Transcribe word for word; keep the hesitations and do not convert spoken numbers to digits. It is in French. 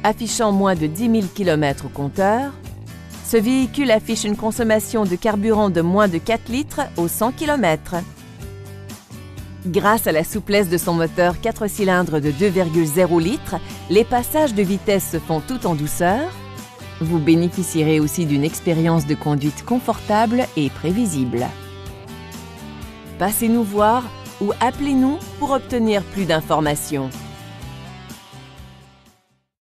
Affichant moins de dix mille kilomètres au compteur, ce véhicule affiche une consommation de carburant de moins de quatre litres au cent kilomètres. Grâce à la souplesse de son moteur quatre cylindres de deux virgule zéro litres, les passages de vitesse se font tout en douceur. Vous bénéficierez aussi d'une expérience de conduite confortable et prévisible. Passez nous voir ou appelez-nous pour obtenir plus d'informations.